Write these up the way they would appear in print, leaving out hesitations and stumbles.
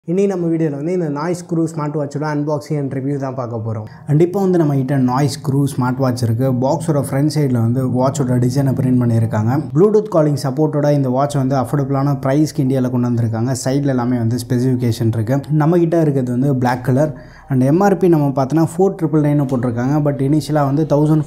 இனி நம்ம வீடியோவில் வந்து இந்த நாய்ஸ் க்ரூ ஸ்மார்ட் வாட்சோட அன்பாக்சிங் அண்ட் ரிவ்யூ தான் பார்க்க போகிறோம். கண்டிப்பாக வந்து நம்ம கிட்ட நாய்ஸ் க்ரூ ஸ்மார்ட் வாட்ச் இருக்குது. பாக்ஸோட ஃப்ரண்ட் சைடில் வந்து வாட்சோட டிசைனை பிரிண்ட் பண்ணியிருக்காங்க. ப்ளூடூத் காலிங் சப்போர்ட்டோட இந்த வாட்ச் வந்து அஃபோர்டபுளான ப்ரைஸ்க்கு இந்தியாவில் கொண்டு வந்திருக்காங்க. சைடில் எல்லாமே வந்து ஸ்பெசிஃபிகேஷன் இருக்குது. நம்மக்கிட்ட இருக்கிறது வந்து பிளாக் கலர் அண்ட் எம்ஆர்பி நம்ம பார்த்தோன்னா 4999 போட்டிருக்காங்க. பட் இனிஷியலாக வந்து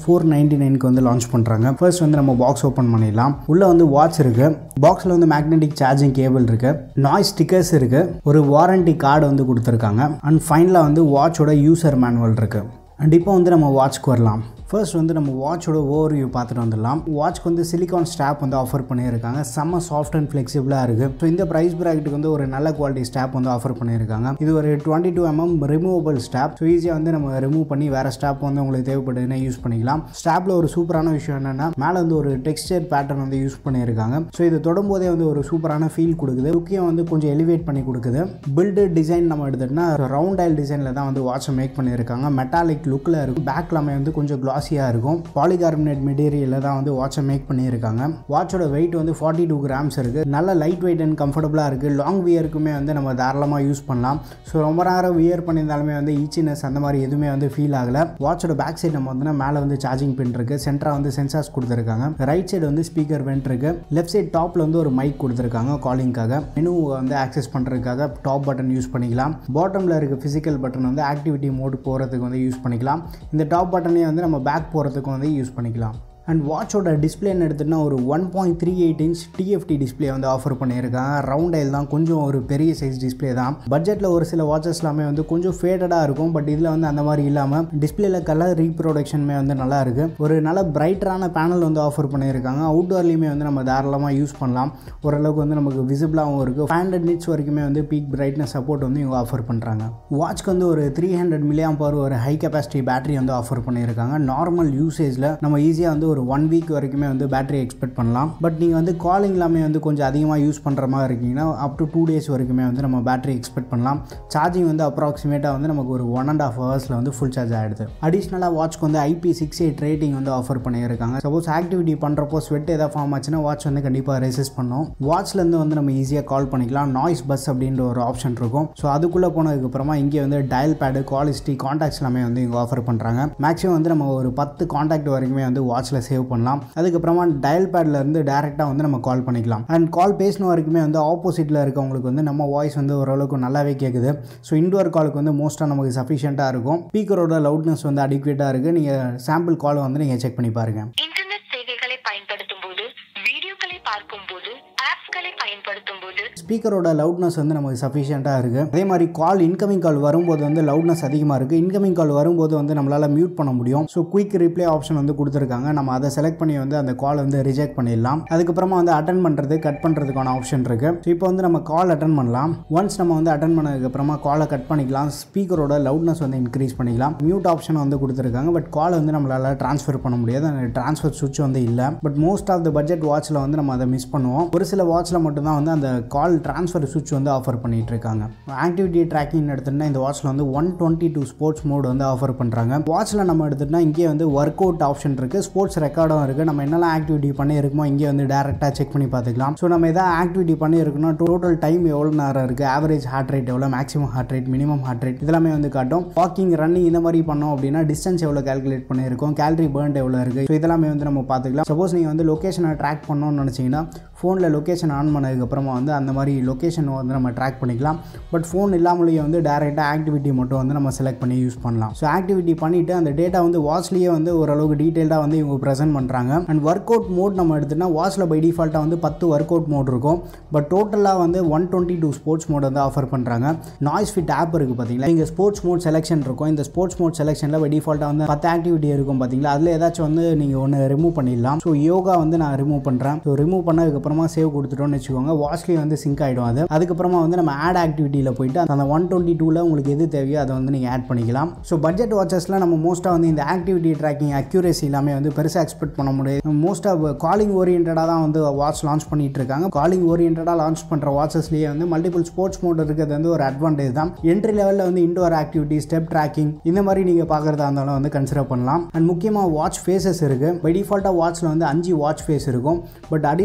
1499 வந்து லான்ச் பண்ணுறாங்க. ஃபர்ஸ்ட் வந்து நம்ம பாக்ஸ் ஓப்பன் பண்ணிடலாம். உள்ளே வந்து வாட்ச் இருக்குது. பாக்ஸில் வந்து மேக்னெட்டிக் சார்ஜிங் கேபிள் இருக்குது. நாய்ஸ் ஸ்டிக்கர்ஸ் இருக்குது. ஒரு வாரண்டி கார்டு வந்து கொடுத்துருக்காங்க. அண்ட் ஃபைனலாக வந்து வாட்சோட யூசர் மேனுவல் இருக்குது. அண்ட் இப்போ வந்து நம்ம வாட்ச்க்கு வரலாம். ஃபர்ஸ்ட் வந்து நம்ம வாட்சோட ஓவர்வியூ பார்த்துட்டு வந்துடலாம். வாட்ச்க்கு வந்து சிலிகான் ஸ்ட்ராப் வந்து ஆஃபர் பண்ணியிருக்காங்க. செம்ம சாஃப்ட் அண்ட் ஃப்ளெக்சிபிளாக இருக்குது. ஸோ இந்த ப்ரைஸ் ப்ராக்கெட்டுக்கு வந்து ஒரு நல்ல குவாலிட்டி ஸ்ட்ராப் வந்து ஆஃபர் பண்ணியிருக்காங்க. இது ஒரு 22 mm ரிமூவபிள் ஸ்ட்ராப். ஸோ ஈஸியாக வந்து நம்ம ரிமூவ் பண்ணி வேறு ஸ்ட்ராப் வந்து உங்களுக்கு தேவைப்படுதுன்னா யூஸ் பண்ணிக்கலாம். ஸ்ட்ராப்பில் ஒரு சூப்பரான விஷயம் என்னென்னா மேலே வந்து ஒரு டெக்ஸ்டர் பேட்டர்ன் வந்து யூஸ் பண்ணியிருக்காங்க. ஸோ இது தொடும்போதே வந்து ஒரு சூப்பரான ஃபீல் கொடுக்குது. லுக்கையும் வந்து கொஞ்சம் எலிவேட் பண்ணி கொடுக்குது. பில்டு டிசைன் நம்ம எடுத்துகிட்டோம்னா ரவுண்ட் டைல் டிசைனில் தான் வந்து வாட்சை மேக் பண்ணியிருக்காங்க. மெட்டாலிக் லுக்கில் இருக்கும். பேக் எல்லாமே வந்து கொஞ்சம் கிளாஸியாக இருக்கும். பாலிகார்பனேட் மெட்டீரியலில் தான் வந்து வாட்சை மேக் பண்ணியிருக்காங்க. வாட்சோட வெயிட் வந்து 42 grams இருக்குது. நல்ல லைட் வெயிட் அண்ட் கம்ஃபர்டபுளாக இருக்குது. லாங் வியருக்குமே வந்து நம்ம தாராளமாக யூஸ் பண்ணலாம். ஸோ ரொம்ப நேரம் வியர் பண்ணியிருந்தாலுமே வந்து ஈச்சினஸ் அந்த மாதிரி எதுவுமே வந்து ஃபீல் ஆகலை. வாட்சோட பேக் சைடு நம்ம வந்து மேலே வந்து சார்ஜிங் பின் இருக்குது. சென்டராக வந்து சென்சார்ஸ் கொடுத்துருக்காங்க. ரைட் சைடு வந்து ஸ்பீக்கர் வென்ட் இருக்குது. லெஃப்ட் சைடு டாப்பில் வந்து ஒரு மைக் கொடுத்துருக்காங்க காலிங்காக. மெனு வந்து ஆக்சஸ் பண்ணுறதுக்காக டாப் பட்டன் யூஸ் பண்ணிக்கலாம். பாட்டமில் இருக்க ஃபிசிக்கல் பட்டன் வந்து ஆக்டிவிட்டி மோடு போகிறதுக்கு வந்து யூஸ் பண்ணிக்கலாம். இந்த டாப் பட்டனே வந்து நம்ம பேக் போகிறதுக்கு வந்து யூஸ் பண்ணிக்கலாம். அண்ட் வாட்சோட டிஸ்பிளேன்னு எடுத்துகிட்டா ஒரு 1.38 inch டிஎஃப்டி டிஸ்பிளே வந்து ஆஃபர் பண்ணியிருக்காங்க. ரவுண்ட் ஐல் தான், கொஞ்சம் ஒரு பெரிய சைஸ் டிஸ்பிளே தான். பட்ஜெட்டில் ஒரு சில வாட்சஸ் எல்லாமே வந்து கொஞ்சம் ஃபேடடாக இருக்கும். பட் இதில் வந்து அந்த மாதிரி இல்லாமல் டிஸ்பிளேல கலர் ரீப்ரொடக்ஷனுமே வந்து நல்லா இருக்குது. ஒரு நல்ல பிரைட்டரான பேனல் வந்து ஆஃபர் பண்ணியிருக்காங்க. அவுட்டோர்லேயுமே வந்து நம்ம தாராளமாக யூஸ் பண்ணலாம். ஓரளவுக்கு வந்து நமக்கு விசிபிளாகவும் இருக்குது. 500 nits வரைக்குமே வந்து பீக் பிரைட்னஸ் சப்போர்ட் வந்து இவங்க ஆஃபர் பண்ணுறாங்க. வாட்ச்க்கு வந்து ஒரு 300 mAh ஒரு ஹை கெப்பாசிட்டி பேட்டரி வந்து ஆஃபர் பண்ணியிருக்காங்க. நார்மல் யூசேஜில் நம்ம ஈஸியாக வந்து ஒரு 1 week வரைக்குமே வந்து பேட்டரி எக்ஸ்பெக்ட் பண்ணலாம். பட் நீங்கள் வந்து காலிங் எல்லாமே வந்து கொஞ்சம் அதிகமாக யூஸ் பண்ணுற மாதிரி இருக்கீங்கன்னா அப் டு 2 days வரைக்குமே வந்து நம்ம பேட்டரி எக்ஸ்பெக்ட் பண்ணலாம். சார்ஜிங் வந்து அப்ராக்சிமேட்டாக வந்து நமக்கு ஒரு 1.5 hours வந்து ஃபுல் சார்ஜ் ஆகிடுது. அடிஷ்னலாக வாட்ச்க்கு வந்து IP68 ரேட்டிங் வந்து ஆஃபர் பண்ணியிருக்காங்க. சப்போஸ் ஆக்டிவிட்டி பண்ணுறப்போ ஸ்வெட் ஏதாவது ஃபார்ம் ஆச்சுன்னா வாட்ச் வந்து கண்டிப்பாக ரெசிஸ்ட் பண்ணும். வாட்ச்லேருந்து வந்து நம்ம ஈஸியாக கால் பண்ணிக்கலாம். நாய்ஸ் பஸ் அப்படின்ற ஒரு ஆப்ஷன் இருக்கும். ஸோ அதுக்குள்ளே போனதுக்கப்புறமா இங்கே வந்து dial pad, call history, contacts எல்லாமே வந்து இங்கே ஆஃபர் பண்ணுறாங்க. மேக்ஸிமம் வந்து நம்ம ஒரு 10 கான்டாக்ட் வரைக்குமே வந்து வாட்சில் சேவ் பண்ணலாம். அதுக்கப்புறமா டயல் பேட்ல இருந்து டைரெக்டாக வந்து நம்ம கால் பண்ணிக்கலாம். அண்ட் கால் பேசின வரைக்குமே வந்து ஆப்போசிட்டில் இருக்கவங்களுக்கு வந்து நம்ம வாய்ஸ் வந்து ஓரளவுக்கு நல்லாவே கேட்குது. ஸோ இன்டோர் காலுக்கு வந்து மோஸ்ட்டாக நமக்கு சஃபிஷியண்ட்டாக இருக்கும். ஸ்பீக்கரோட லவுட்னஸ் வந்து அடிக்வேட்டாக இருக்குது. நீங்கள் சாம்பிள் கால் வந்து நீங்கள் செக் பண்ணி பாருங்கள். இன்டர்நெட் சேவைகளை பயன்படுத்தும் போது, வீடியோக்களை பார்க்கும் போது, ஆப்ஸ்களை பயன்படுத்தும் போது ஸ்பீக்கரோட லவுட்னஸ் வந்து நமக்கு சஃபிஷியண்ட்டாக இருக்குது. அதே மாதிரி கால் இன்கமிங் கால் வரும்போது வந்து லவுட்னஸ் அதிகமாக இருக்குது. இன்கமிங் கால் வரும்போது வந்து நம்மளால் மியூட் பண்ண முடியும். ஸோ குயிக் ரிப்ளை ஆப்ஷன் வந்து கொடுத்துருக்காங்க. நம்ம அதை செலக்ட் பண்ணி வந்து அந்த கால் வந்து ரிஜெக்ட் பண்ணிடலாம். அதுக்கப்புறமா வந்து அட்டன் பண்ணுறது, கட் பண்ணுறதுக்கான ஆப்ஷன் இருக்குது. ஸோ இப்போ வந்து நம்ம கால் அட்டன் பண்ணலாம். ஒன்ஸ் நம்ம வந்து அட்டன் பண்ணதுக்கப்புறமா காலை கட் பண்ணிக்கலாம். ஸ்பீக்கரோட லவுட்னஸ் வந்து இன்க்ரீஸ் பண்ணிக்கலாம். மியூட் ஆப்ஷன் வந்து கொடுத்துருக்காங்க. பட் கால் வந்து நம்மளால் ட்ரான்ஸ்ஃபர் பண்ண முடியாது. அந்த ட்ரான்ஸ்ஃபர் சுவிட்ச் வந்து இல்லை. But most of the budget வாட்சில் வந்து நம்ம அதை மிஸ் பண்ணுவோம். ஒரு சில வாட்சில் மட்டும்தான் வந்து அந்த கால் ட்ரான்ஸ்ஃபர் சுவிட்ச் வந்து ஆஃபர் பண்ணிட்டு இருக்காங்க. ஆக்டிவிட்டி ட்ராக்கிங் எடுத்துட்டா இந்த வாட்சில் வந்து 122 ஸ்போர்ட்ஸ் மோட் வந்து ஆஃபர் பண்ணுறாங்க. வாட்சில் நம்ம எடுத்துட்டா இங்கே வந்து ஒர்க் அவுட் ஆப்ஷன் இருக்குது. ஸ்போர்ட்ஸ் ரெக்கார்டும் இருக்குது. நம்ம என்னெல்லாம் ஆக்டிவிட்டி பண்ணி இருக்குமோ இங்கே வந்து டேரெக்டாக செக் பண்ணி பார்த்துக்கலாம். ஸோ நம்ம எதாவது ஆக்டிவிட்டி பண்ணி இருக்கணும்னா டோட்டல் டைம் எவ்வளோ நேரம் இருக்குது, ஆவரேஜ் ஹார்ட் ரேட் எவ்வளோ, maximum heart rate, minimum heart rate இதெல்லாமே வந்து காட்டும். வாக்கிங், ரன்னிங் இந்த மாதிரி பண்ணோம் அப்படின்னா டிஸ்டன்ஸ் எவ்வளோ கால்குலேட் பண்ணியிருக்கோம், கேலரி பர்ன் எவ்வளோ இருக்குது. ஸோ இதெல்லாமே வந்து நம்ம பார்த்துக்கலாம். சப்போஸ் நீங்கள் வந்து லொக்கேஷனை ட்ராக் பண்ணணும்னு நினச்சிங்கன்னா ஃபோனில் லொக்கேஷன் ஆன் பண்ணதுக்கப்புறமா வந்து அந்த மாதிரி லொக்கேஷன் வந்து நம்ம ட்ராக் பண்ணிக்கலாம். பட் ஃபோன் இல்லாமலேயே வந்து டேரெக்டாக ஆக்டிவிட்டி மட்டும் வந்து நம்ம செலக்ட் பண்ணி யூஸ் பண்ணலாம். ஸோ ஆக்டிவிட்டி பண்ணிவிட்டு அந்த டேட்டா வந்து வாட்ச்லேயே வந்து ஓரளவுக்கு டீட்டெயில்டாக வந்து இவங்க ப்ரெசென்ட் பண்ணுறாங்க. அண்ட் ஒர்க் அவுட் மோட் நம்ம எடுத்துகிட்டா வாட்சில் பை டிஃபால்ட்டாக வந்து 10 ஒர்க் அவுட் மோட் இருக்கும். பட் டோட்டலாக வந்து 122 ஸ்போர்ட்ஸ் மோட் வந்து ஆஃபர் பண்ணுறாங்க. நாய்ஸ் ஃபிட் ஆப் இருக்குது பார்த்தீங்களா, இங்கே ஸ்போர்ட்ஸ் மோட் செலெக்ஷன் இருக்கும். இந்த ஸ்போர்ட்ஸ் மோட் செலெக்ஷனில் பை டிஃபால்ட்டாக வந்து 10 ஆக்டிவிட்டி இருக்கும் பார்த்தீங்களா, அதில் ஏதாச்சும் வந்து நீங்கள் ஒன்று ரிமூவ் பண்ணிடலாம். ஸோ யோகா வந்து நான் ரிமூவ் பண்ணுறேன். ஸோ ரிமூவ் பண்ணதுக்கப்புறமா சேவ் கொடுத்துட்டோம்னு வச்சுக்கோங்க, வாட்ச்லேயே வந்து சிங்க் ஆகிடும். அது அதுக்கப்புறமா வந்து நம்ம ஆட் ஆக்டிவிட்டியில் போயிட்டு அந்த 122ல் உங்களுக்கு எது தேவையோ அதை வந்து நீங்கள் ஆட் பண்ணிக்கலாம். ஸோ பட்ஜெட் வாட்சஸில் நம்ம மோஸ்ட்டாக வந்து இந்த ஆக்டிவிட்டி ட்ராக்கிங் அக்யூரேசி எல்லாமே வந்து பெருசாக எக்ஸ்பெக்ட் பண்ண முடியாது. மோஸ்ட்டாக காலிங் ஓரியன்டாக தான் வந்து வாட்ச் லான்ச் பண்ணிட்டு இருக்காங்க. காலிங் ஓரியன்டாக லான்ச் பண்ணுற வாட்சஸ்லேயே வந்து மல்டிபிள் ஸ்போர்ட்ஸ் மோட் இருக்கிறது வந்து ஒரு அட்வான்டேஜ் தான். என்ட்ரி லெவலில் வந்து இன்டோர் ஆக்டிவிட்டி, ஸ்டெப் ட்ராக்கிங் இந்த மாதிரி நீங்கள் பார்க்குறதா இருந்தாலும் வந்து கன்சிடர் பண்ணலாம். அண்ட் முக்கியமாக வாட்ச் ஃபேஸஸ் இருக்குது. பை டிஃபால்ட்டாக வாட்சில் வந்து 5 வாட்ச் ஃபேஸ் இருக்கும். பட் அடிஷ்னலாக உங்களுக்கு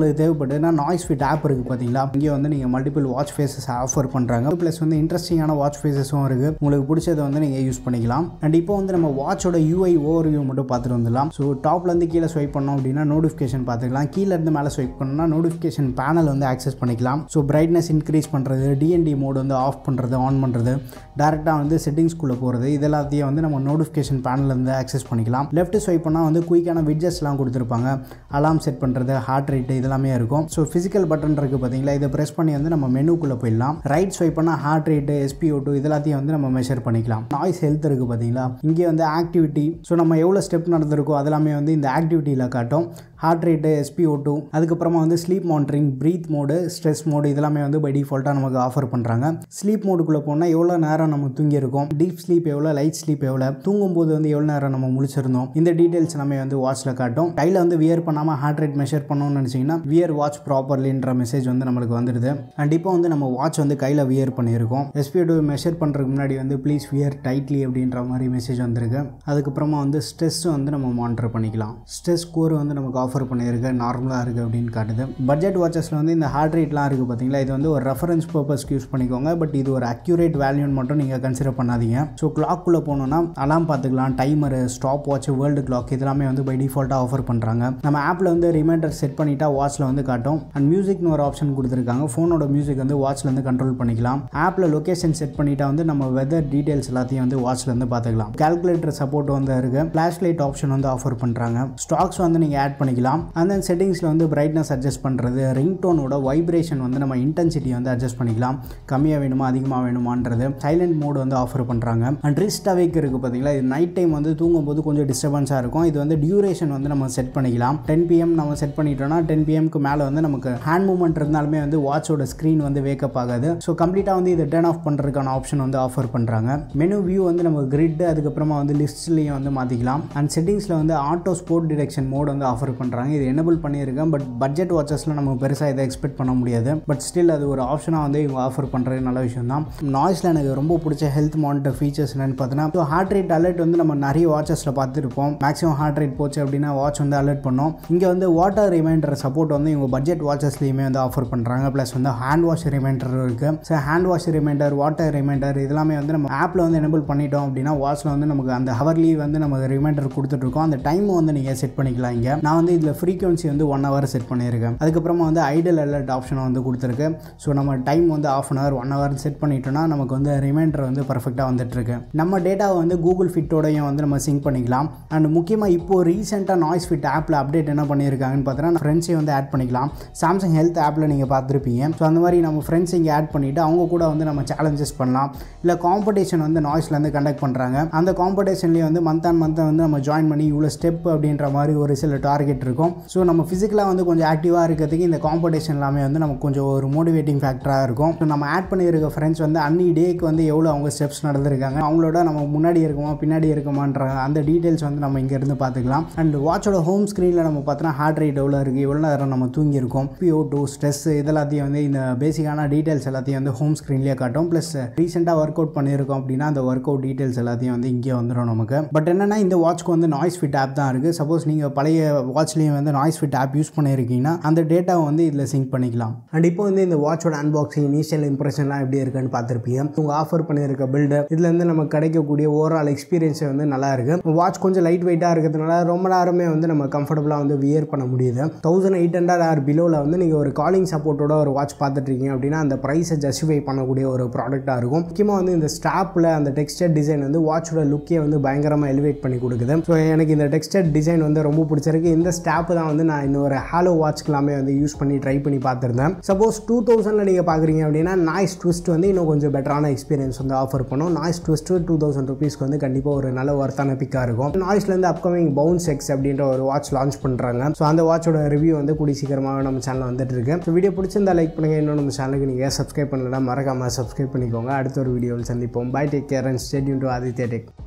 உங்களுக்கு தேவைப்படுதுன்னா நாய்ஸ் ஃபிட் ஆப் இருக்குது பார்த்தீங்களா, இங்கே வந்து நீங்கள் மல்டிபிள் வாட்ச் ஃபேஸஸ் ஆஃபர் பண்ணுறாங்க. ப்ளஸ் வந்து இன்ட்ரெஸ்டிங்கான வாட்ச் ஃபேஸஸும் இருக்குது. உங்களுக்கு பிடிச்சதை வந்து நீங்கள் யூஸ் பண்ணிக்கலாம். அண்ட் இப்போ வந்து நம்ம வாட்சோட UI ஓவர்வியூ மட்டும் பார்த்துட்டு வந்துடலாம். ஸோ டாப்லேருந்து கீழே ஸ்வைப் பண்ணோம் அப்படின்னா நோட்டிஃபிகேஷன் பார்த்துக்கலாம். கீழே இருந்து மேலே ஸ்வைப் பண்ணோம்னா நோட்டிஃபிகேஷன் பேனல் வந்து ஆக்சஸ் பண்ணிக்கலாம். ஸோ பிரைட்னஸ் இன்க்ரீஸ் பண்ணுறது, DND மோட் வந்து ஆஃப் பண்ணுறது, ஆன் பண்ணுறது, டேரெக்டாக வந்து செட்டிங்ஸ்குள்ளே போகிறது, இதெல்லாத்தையும் வந்து நம்ம நோட்டிஃபிகேஷன் பேனல்லேருந்து ஆக்சஸ் பண்ணிக்கலாம். லெஃப்ட் ஸ்வைப் பண்ணால் வந்து குயிக்கான விட்ஜெட்ஸ்லாம் கொடுத்துருப்பாங்க. அலாம் செட் பண்ணுறது, ஹார்ட் ரேட்டு இதெல்லாமே இருக்கும். ஸோ ஃபிசிக்கல் பட்டன் இருக்குது பார்த்தீங்களா, இதை ப்ரெஸ் பண்ணி வந்து நம்ம மெனுக்குள்ளே போயிடலாம். ரைட் ஸ்வைப் பண்ணால் ஹார்ட் ரேட்டு, SpO2 இதெல்லாத்தையும் வந்து நம்ம மெஷர் பண்ணிக்கலாம். நாய்ஸ் ஹெல்த் இருக்குது பார்த்தீங்களா, இங்கே வந்து ஆக்டிவிட்டி, ஸோ நம்ம எவ்வளோ ஸ்டெப் நடந்திருக்கோ அதெல்லாமே வந்து இந்த ஆக்டிவிட்டியில் காட்டும். ஹார்ட் ரேட்டு, SpO2, அதுக்கப்புறமா வந்து sleep monitoring, breath mode, stress mode இதெல்லாமே வந்து பை டிஃபால்ட்டாக நமக்கு ஆஃபர் பண்ணுறாங்க. ஸ்லீப் மோடுக்குள்ளே போனால் எவ்வளோ நேரம் நம்ம தூங்கியிருக்கோம், டீப் ஸ்லீப் எவ்வளோ, லைட் ஸ்லீப் எவ்வளோ, தூங்கும்போது வந்து எவ்வளோ நேரம் நம்ம முழிச்சிருந்தோம், இந்த டீட்டெயில்ஸ் நம்ம வந்து வாட்சில் காட்டும். கையில் வந்து வியர் பண்ணாமல் ஹார்ட் ரேட் மெஷர் பண்ணணும்னு நினச்சிங்கன்னா வியர் வாட்ச் ப்ராப்பர்லின்ற மெசேஜ் வந்து நம்மளுக்கு வந்துடுது. அண்ட் இப்போ வந்து நம்ம வாட்ச் வந்து கையில் வியர் பண்ணியிருக்கோம். SpO2 மெஷர் பண்ணுறதுக்கு முன்னாடி வந்து ப்ளீஸ் வியர் டைட்லி அப்படின்ற மாதிரி மெசேஜ் வந்திருக்கு. அதுக்கப்புறமா வந்து ஸ்ட்ரெஸ் வந்து நம்ம மானிட்டர் பண்ணிக்கலாம். ஸ்ட்ரெஸ் ஸ்கோர் வந்து நமக்கு ஆஃபர் பண்ணியிருக்கு, நார்மலாக இருக்குது அப்படின்னு காட்டுது. பட்ஜெட் வாட்சஸில் வந்து இந்த ஹார்ட் ரேட்லாம் இருக்குது பார்த்தீங்களா, இது வந்து ஒரு ரெஃபரன்ஸ் பர்பஸ்க்கு யூஸ் பண்ணிக்கோங்க. பட் இது ஒரு அக்யூரேட் வேல்யூன்னு மட்டும் நீங்கள் கன்சிடர் பண்ணாதீங்க. ஸோ கிளாக்குள்ளே போனோம்னா அலாம் பார்த்துக்கலாம், timer, stopwatch, world clock இதெல்லாமே வந்து பை டிஃபால்ட்டாக ஆஃபர் பண்ணுறாங்க. நம்ம ஆப்பில் வந்து ரிமைண்டர் செட் பண்ணிட்டா வாட்சில் வந்து காட்டும். அண்ட் மியூசிக்னு ஒரு ஆப்ஷன் கொடுத்துருக்காங்க. ஃபோனோட மியூசிக் வந்து வாட்சில் வந்து கண்ட்ரோல் பண்ணிக்கலாம். ஆப்பில் லொகேஷன் செட் பண்ணிட்டா வந்து நம்ம வெதர் டீடைல்ஸ் எல்லாத்தையும் வந்து வாட்சில் வந்து பார்த்துக்கலாம். கால்குலேட்டர் சப்போர்ட் வந்து இருக்குது. ஃப்ளாஷ் லைட் ஆப்ஷன் வந்து ஆஃபர் பண்ணுறாங்க. ஸ்டாக்ஸ் வந்து நீங்கள் ஆட் பண்ணிக்கலாம். அண்ட் தென் செட்டிங்ஸில் வந்து பிரைட்னஸ் அட்ஜஸ்ட் பண்ணுறது, ரிங்டோனோட வைப்ரேஷன் வந்து நம்ம இன்டென்சிட்டி வந்து அட்ஜஸ்ட் பண்ணிக்கலாம். கம்மியாக வேணுமா அதிகமாக வேணுமான்றது. சைலண்ட் மோட் வந்து ஆஃபர் பண்ணுறாங்க. அண்ட் ரிஸ்ட் அவேக் இருக்குது பார்த்தீங்களா, இது நைட் டைம் வந்து தூங்கும்போது கொஞ்சம் டிஸ்டர்பன்ஸாக இருக்கும். இது வந்து டியூரேஷன் வந்து நம்ம செட் பண்ணிக்கலாம். 10 PM நம்ம செட் பண்ணிட்டோம்னா 10 PMக்கு மேலே வந்து நமக்கு ஹேண்ட் மூவ்மெண்ட் இருந்தாலுமே வந்து வாட்சோட ஸ்க்ரீன் வந்து வேக்கப் ஆகாது. ஸோ கம்ப்ளீட்டாக வந்து இதை டர்ன் ஆஃப் பண்ணுறதுக்கான ஆப்ஷன் வந்து ஆஃபர் பண்ணுறாங்க. மெனு வியூ வந்து நம்ம கிரிட், அதுக்கப்புறமா வந்து லிஸ்ட்லேயும் வந்து மாற்றிக்கலாம். அண்ட் செட்டிங்ஸில் வந்து ஆட்டோ ஸ்போர்ட் டிடெக்ஷன் மோட் வந்து ஆஃபர் பண்ணுறாங்க. இது எனபிள் பண்ணியிருக்கேன். பட் பட்ஜெட் வாட்சஸில் நம்ம பெருசாக இதை எக்ஸ்பெக்ட் பண்ண முடியாது. பட் ஸ்டில் அது ஒரு ஆப்ஷனாக வந்து இவங்க ஆஃபர் பண்ணுறது நல்ல விஷயம் தான். நாய்ஸில் எனக்கு ரொம்ப பிடிச்ச ஹெல்த் மானிட்டர் ஃபீச்சர்ஸ் என்னென்னு பார்த்தீங்கன்னா, ஸோ ஹார்ட் ரேட் அலர்ட் வந்து நம்ம நிறைய வாட்சஸில் பார்த்துருப்போம். மேக்ஸிமம் ஹார்ட் ரேட் போச்சு அப்படின்னா வாட்ச் வந்து அலர்ட் பண்ணோம். இங்கே வந்து வாட்டர் ரிமைண்டர் சப்போர்ட் வந்து இவங்க பட்ஜெட் வாட்சஸ்லையுமே வந்து ஆஃபர் பண்ணுறாங்க. ப்ளஸ் வந்து ஹேண்ட் வாஷ் ரிமைண்டர் இருக்குது. So hand wash reminder, water reminder இதெல்லாமே வந்து நம்ம ஆப்பில் வந்து எனபிள் பண்ணிட்டோம் அப்படின்னா வாட்சில் வந்து நமக்கு அந்த ஹவர்லி வந்து நமக்கு ரிமைண்டர் கொடுத்துட்ருக்கோம். அந்த டைம் வந்து நீங்கள் செட் பண்ணிக்கலாம். இங்கே நான் வந்து இதில் ஃப்ரீக்வன்சி வந்து 1 hour செட் பண்ணியிருக்கேன். அதுக்கப்புறமா வந்து ஐடல் அலர்ட் ஆப்ஷனை வந்து கொடுத்துருக்கு. ஸோ நம்ம டைம் வந்து 1/2 hour 1 hour செட் பண்ணிட்டோம்னா நமக்கு வந்து ரிமைண்டர் வந்து பர்ஃபெக்டாக வந்துட்டுருக்கு. நம்ம டேட்டாவை வந்து கூகுள் ஃபிட்டோடையும் வந்து நம்ம சிங்க் பண்ணிக்கலாம். அண்ட் முக்கியமாக இப்போ ரீசெண்டாக நாய்ஸ் ஃபிட் ஆப்பில் அப்டேட் என்ன பண்ணியிருக்காங்கன்னு பார்த்தீங்கன்னா ஃப்ரெண்ட்ஸையும் வந்து ஆட் பண்ணிக்கலாம். சாம்சங் ஹெல்த் ஆப்பில் நீங்கள் பார்த்துருப்பீங்க. ஸோ அந்த மாதிரி நம்ம ஃப்ரெண்ட்ஸ் இங்கே ஆட் பண்ணிவிட்டு அவங்க கூட வந்து நம்ம சேலஞ்சஸ் பண்ணலாம். இல்லை காம்படிஷன் வந்து நாய்ஸ்லேருந்து கண்டக்ட் பண்ணுறாங்க. அந்த காம்படிஷன்லேயே வந்து மந்த் ஆன் மந்த் வந்து நம்ம ஜாயின் பண்ணி இவ்வளோ ஸ்டெப் அப்படின்ற மாதிரி ஒரு சில டார்கெட் இருக்கும். ஸோ நம்ம ஃபிசிக்கலாக வந்து கொஞ்சம் ஆக்டிவாக இருக்கிறதுக்கு இந்த காம்படிஷன் எல்லாமே வந்து நமக்கு கொஞ்சம் ஒரு மோட்டிவேட்டிங் ஃபேக்டராக இருக்கும். ஸோ நம்ம ஆட் பண்ணியிருக்க ஃப்ரெண்ட்ஸ் வந்து அன்னி டேக்கு வந்து எவ்வளோ அவங்க ஸ்டெப்ஸ் நடந்திருக்காங்க, அவங்களோட நம்ம முன்னாடி இருக்குமா பின்னாடி இருக்குமான்ற அந்த டீட்டெயில்ஸ் வந்து நம்ம இங்கேருந்து பார்த்துக்கலாம். அண்ட் வாட்சோட ஹோம் ஸ்க்ரீனில் நம்ம பார்த்தோன்னா ஹார்ட் ரேட் எவ்வளோ இருக்குது, எவ்வளோ நேரம் நம்ம தூங்கியிருக்கோம், SpO2, ஸ்ட்ரெஸ் இதெல்லாத்தையும் வந்து இந்த பேசிக்கான டீட்டெயில்ஸ் எல்லாத்தையும் வந்து ஹோம் ஸ்க்ரீன்லேயே காட்டும். ப்ளஸ் ரீசெண்டாக ஒர்க் அவுட் பண்ணியிருக்கோம் அப்படின்னா அந்த ஒர்க் அவுட் டீட்டெயில்ஸ் எல்லாத்தையும் வந்து இங்கே வந்துடும் நமக்கு. பட் என்னென்னா இந்த வாட்ச்க்கு வந்து நாய்ஸ் ஃபிட் ஆப் தான் இருக்குது. சப்போஸ் நீங்கள் பழைய வாட்ச்லேயும் வந்து நாய்ஸ் ஃபிட் ஆப் யூஸ் பண்ணியிருக்கீங்கன்னா அந்த டேட்டாவை வந்து இதில் சிங்க் பண்ணிக்கலாம். அண்ட் இப்போ வந்து இந்த வாட்சோட அன்பாக்சிங் இனிஷியல் இம்ப்ரெஷன்லாம் எப்படி இருக்குன்னு பார்த்துருப்பீங்க. உங்க ஆஃபர் பண்ணியிருக்க பில்டு இதுலேருந்து நம்ம கிடைக்கக்கூடிய ஓவரால் எக்ஸ்பீரியன்ஸ் வந்து நல்லா இருக்குது. வாட்ச் கொஞ்சம் லைட் வெயிட்டாக இருக்கிறதுனால ரொம்ப நேரமே வந்து நம்ம கம்ஃபர்டபுளாக வந்து வியர் பண்ண முடியுது. 1800 or பிலோவில் வந்து நீங்கள் ஒரு காலிங் சப்போர்ட்டோட ஒரு வாட்ச் பார்த்துட்ருக்கீங்க அப்படின்னா அந்த ப்ரைஸை ஜஸ்டிஃபை பண்ணக்கூடிய ஒரு ப்ராடக்டாக இருக்கும். முக்கியமாக வந்து இந்த ஸ்ட்ராப்பில் அந்த டெக்ஸ்டர் டிசைன் வந்து வாட்சோட லுக்கே வந்து பயங்கரமாக எலிவேட் பண்ணி கொடுக்குது. ஸோ எனக்கு இந்த டெக்ஸ்டர் டிசைன் வந்து ரொம்ப பிடிச்சிருக்கு. இந்த ஸ்டாப் தான் வந்து நான் இன்னொரு ஹாலோ வாட்ச்க்கெல்லாமே வந்து யூஸ் பண்ணி ட்ரை பண்ணி பார்த்துருந்தேன். சப்போஸ் 2000 நீங்கள் பார்க்குறீங்க அப்படின்னா நாய்ஸ் ட்விஸ்ட் வந்து இன்னும் கொஞ்சம் பெட்டரான எக்ஸ்பீரியன்ஸ் வந்து ஆஃபர் பண்ணும். நாய்ஸ் ட்விஸ்ட் 2000 rupeesக்கு வந்து கண்டிப்பாக ஒரு நல்ல ஒர்த்தான பிக்காக இருக்கும். நாய்ஸ்லேருந்து அப்கமிங் பவுன்ஸ் எக்ஸ் அப்படின்ற ஒரு வாட்ச் லான்ச் பண்ணுறாங்க. ஸோ அந்த வாட்சோட ரிவ்யூ வந்து கூடி சீக்கிரமாக நம்ம சேனலில் வந்துட்டு இருக்கு. ஸோ வீடியோ பிடிச்சிருந்தா லைக் பண்ணுங்கள். இன்னும் நம்ம சேனலுக்கு நீங்கள் சப்ஸ்கிரைப் பண்ணலாம், மறக்காமல் சப்ஸ்கிரைப் பண்ணிக்கோங்க. அடுத்த ஒரு வீடியோவில் சந்திப்போம். Bye, take care and stay tune to Aditya tech.